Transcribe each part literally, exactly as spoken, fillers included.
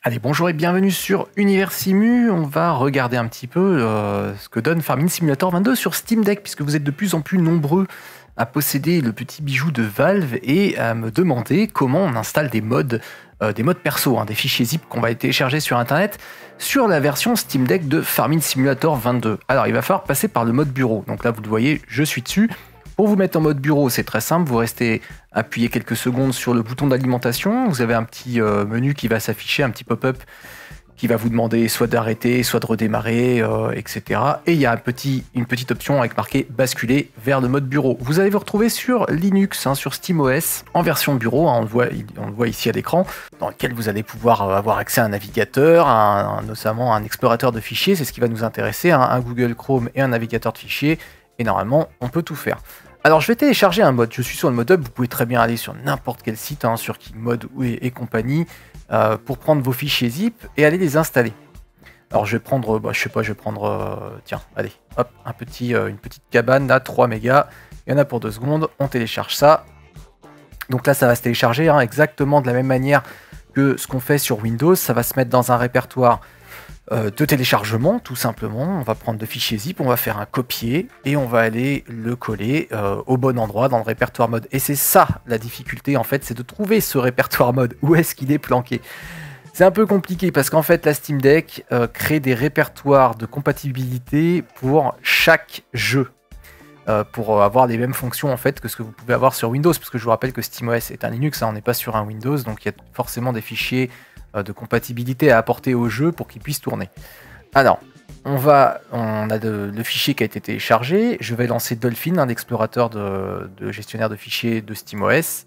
Allez, bonjour et bienvenue sur Univers Simu. On va regarder un petit peu euh, ce que donne Farming Simulator vingt-deux sur Steam Deck, puisque vous êtes de plus en plus nombreux à posséder le petit bijou de Valve et à me demander comment on installe des mods, euh, des mods perso, hein, des fichiers zip qu'on va télécharger sur Internet sur la version Steam Deck de Farming Simulator vingt-deux. Alors, il va falloir passer par le mode bureau. Donc là, vous le voyez, je suis dessus. Pour vous mettre en mode bureau, c'est très simple. Vous restez appuyé quelques secondes sur le bouton d'alimentation. Vous avez un petit euh, menu qui va s'afficher, un petit pop-up qui va vous demander soit d'arrêter, soit de redémarrer, euh, et cetera. Et il y a un petit, une petite option avec marqué basculer vers le mode bureau. Vous allez vous retrouver sur Linux, hein, sur SteamOS, en version bureau, hein, on, le voit, on le voit ici à l'écran, dans lequel vous allez pouvoir avoir accès à un navigateur, un, un, notamment un explorateur de fichiers, c'est ce qui va nous intéresser, hein, un Google Chrome et un navigateur de fichiers. Et normalement, on peut tout faire. Alors, je vais télécharger un mod. Je suis sur le mode hub. Vous pouvez très bien aller sur n'importe quel site, hein, sur Kingmod et, et compagnie, euh, pour prendre vos fichiers zip et aller les installer. Alors, je vais prendre, bah, je sais pas, je vais prendre, euh, tiens, allez, hop, un petit, euh, une petite cabane, là, trois mégas. Il y en a pour deux secondes. On télécharge ça. Donc là, ça va se télécharger hein, exactement de la même manière que ce qu'on fait sur Windows. Ça va se mettre dans un répertoire Euh, de téléchargement, tout simplement. On va prendre le fichier zip, on va faire un copier et on va aller le coller euh, au bon endroit dans le répertoire mode. Et c'est ça la difficulté en fait, c'est de trouver ce répertoire mode. Où est-ce qu'il est planqué? C'est un peu compliqué parce qu'en fait la Steam Deck euh, crée des répertoires de compatibilité pour chaque jeu. Euh, pour avoir les mêmes fonctions en fait que ce que vous pouvez avoir sur Windows, parce que je vous rappelle que SteamOS est un Linux, hein, on n'est pas sur un Windows, donc il y a forcément des fichiers de compatibilité à apporter au jeu pour qu'il puisse tourner. Alors, on va, on a de, le fichier qui a été téléchargé. Je vais lancer Dolphin, un explorateur de, de gestionnaire de fichiers de SteamOS,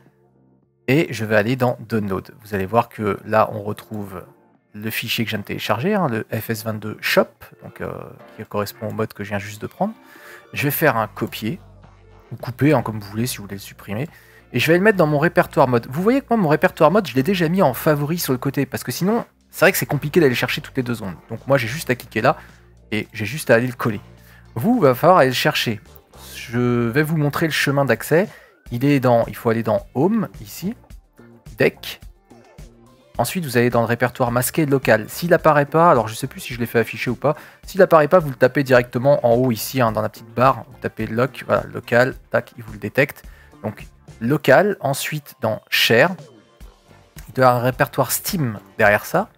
et je vais aller dans Download. Vous allez voir que là, on retrouve le fichier que je viens de télécharger, hein, le F S vingt-deux shop, donc, euh, qui correspond au mode que je viens juste de prendre. Je vais faire un copier, ou couper, hein, comme vous voulez, si vous voulez le supprimer. Et je vais le mettre dans mon répertoire mode. Vous voyez que moi, mon répertoire mode, je l'ai déjà mis en favori sur le côté. Parce que sinon, c'est vrai que c'est compliqué d'aller chercher toutes les deux secondes. Donc moi, j'ai juste à cliquer là. Et j'ai juste à aller le coller. Vous, il va falloir aller le chercher. Je vais vous montrer le chemin d'accès. Il est dans, il faut aller dans Home, ici. Deck. Ensuite, vous allez dans le répertoire masqué local. S'il n'apparaît pas, alors je ne sais plus si je l'ai fait afficher ou pas. S'il n'apparaît pas, vous le tapez directement en haut, ici, hein, dans la petite barre. Vous tapez lock, voilà, local. Tac, il vous le détecte. Donc, local, ensuite dans Share, il doit y avoir un répertoire Steam derrière ça,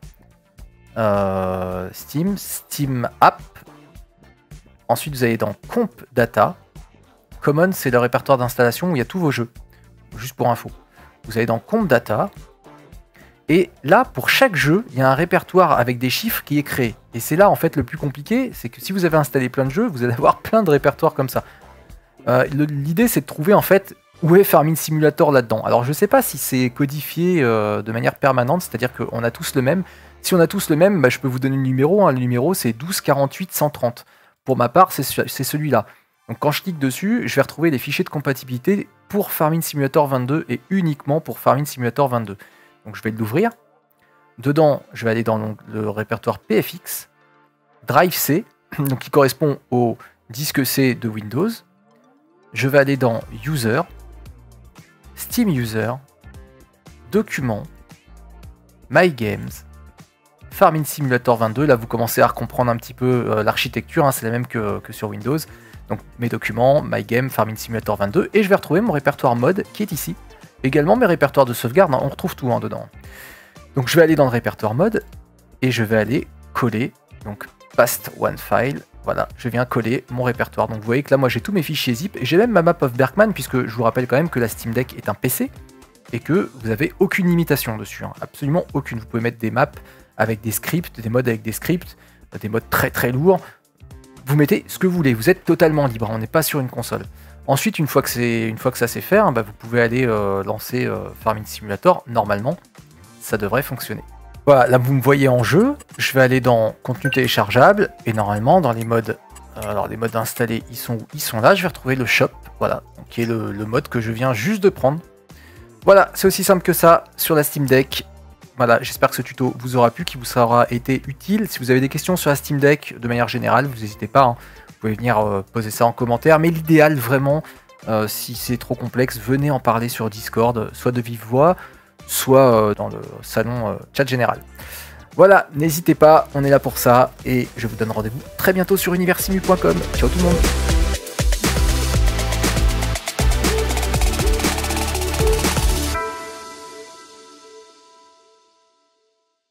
euh, Steam, Steam App, ensuite vous allez dans Comp Data, Common c'est le répertoire d'installation où il y a tous vos jeux, juste pour info. Vous allez dans Comp Data, et là pour chaque jeu, il y a un répertoire avec des chiffres qui est créé, et c'est là en fait le plus compliqué, c'est que si vous avez installé plein de jeux, vous allez avoir plein de répertoires comme ça. Euh, L'idée c'est de trouver en fait où est Farming Simulator là-dedans. Alors je sais pas si c'est codifié euh, de manière permanente, c'est-à-dire qu'on a tous le même. Si on a tous le même, bah, je peux vous donner le numéro. Hein. Le numéro c'est douze quarante-huit cent trente. Pour ma part, c'est celui-là. Donc quand je clique dessus, je vais retrouver les fichiers de compatibilité pour Farming Simulator vingt-deux et uniquement pour Farming Simulator vingt-deux. Donc je vais l'ouvrir. Dedans, je vais aller dans donc, le répertoire P F X, Drive C, donc qui correspond au disque C de Windows. Je vais aller dans User, Steam User, Documents, My Games, Farming Simulator vingt-deux. Là, vous commencez à comprendre un petit peu euh, l'architecture, hein, c'est la même que, que sur Windows. Donc, mes documents, My Game, Farming Simulator vingt-deux. Et je vais retrouver mon répertoire mode qui est ici. Également, mes répertoires de sauvegarde, hein, on retrouve tout hein, dedans. Donc, je vais aller dans le répertoire mode et je vais aller coller. Donc, Past One File. Voilà, je viens coller mon répertoire. Donc vous voyez que là, moi, j'ai tous mes fichiers zip. Et j'ai même ma map of Berkman, puisque je vous rappelle quand même que la Steam Deck est un P C et que vous n'avez aucune limitation dessus. Hein, absolument aucune. Vous pouvez mettre des maps avec des scripts, des modes avec des scripts, des modes très très lourds. Vous mettez ce que vous voulez. Vous êtes totalement libre. On n'est pas sur une console. Ensuite, une fois que, une fois que ça c'est fait, hein, bah, vous pouvez aller euh, lancer euh, Farming Simulator. Normalement, ça devrait fonctionner. Voilà, là vous me voyez en jeu, je vais aller dans contenu téléchargeable et normalement dans les modes, euh, alors les modes installés ils sont ils sont là, je vais retrouver le shop, voilà, donc, qui est le, le mode que je viens juste de prendre. Voilà, c'est aussi simple que ça sur la Steam Deck. Voilà, j'espère que ce tuto vous aura plu, qu'il vous aura été utile. Si vous avez des questions sur la Steam Deck de manière générale, vous n'hésitez pas, hein, vous pouvez venir euh, poser ça en commentaire, mais l'idéal vraiment, euh, si c'est trop complexe, venez en parler sur Discord, soit de vive voix, soit dans le salon chat général. Voilà, n'hésitez pas, on est là pour ça, et je vous donne rendez-vous très bientôt sur univers simu point com. Ciao tout le monde.